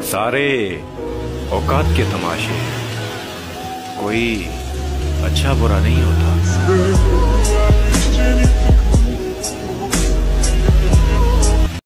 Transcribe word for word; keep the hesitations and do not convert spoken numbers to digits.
सारे औकात के तमाशे, कोई अच्छा बुरा नहीं होता।